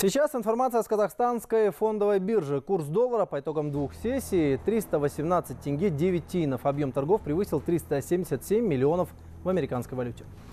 Сейчас информация с казахстанской фондовой биржи. Курс доллара по итогам двух сессий 318 тенге 9 тиынов. Объем торгов превысил 377 миллионов в американской валюте.